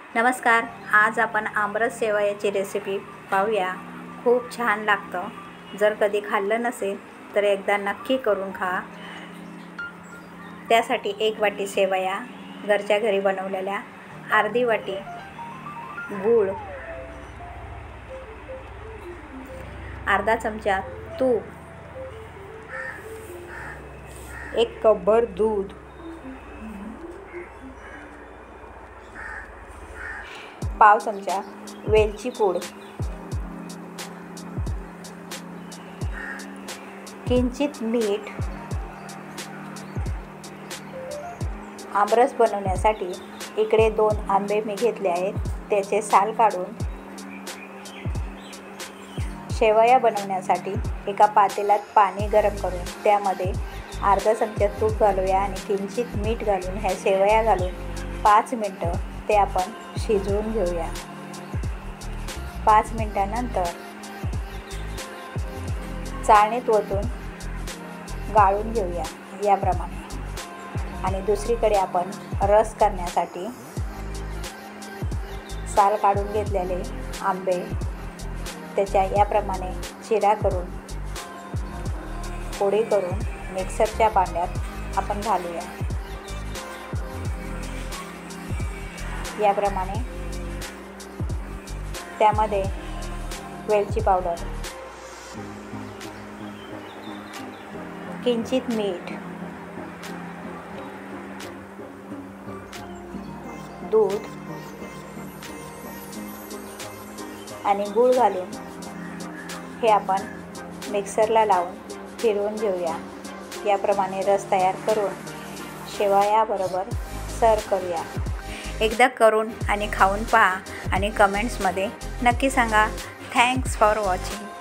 नमस्कार. आज आपण आमरस शेवयाची रेसिपी पाहूया. खूप छान लागतं. जर कधी खाल्लं नसेल तर एकदा नक्की करून खा. त्यासाठी 1 वाटी शेवया घरच्या घरी बनवलेल्या, अर्धी वाटी गूळ, अर्धा चमचा तूप, 1 कपभर दूध, पाव चमचा वेलची पूड, किंचित मीठ. आमरस बनवण्यासाठी इकडे 2 आंबे मी घेतले आहेत, त्याचे साल काढून. शेवया बनवण्यासाठी एका पातेल्यात पाणी गरम करून त्यामध्ये अर्धा चमचा तूप घालूया आणि किंचित मीठ घालून ह्या शेवया घालून 5 मिनटं ते आपण शिजवून घेऊया. 5 मिनटानंतर चाळणीत ओतून गाळून घेऊया याप्रमाणे. आणि दुसरीकडे आपण रस करण्यासाठी साल काढून घेतलेले आंबे त्याच्या याप्रमाणे चिरा करून पोळी करून मिक्सरच्या भांड्यात आपण घालूया. याप्रमाणे त्यामध्ये वेलची पावडर, किंचित मीठ, दूध आणि गूळ घालून हे आपण मिक्सरला लावून फिरवून घेऊया. याप्रमाणे रस तयार करून शेवयाबरोबर सर्व करूया. एकदा करून आणि खाऊन पहा आणि कमेंट्समध्ये नक्की सांगा. Thanks for watching.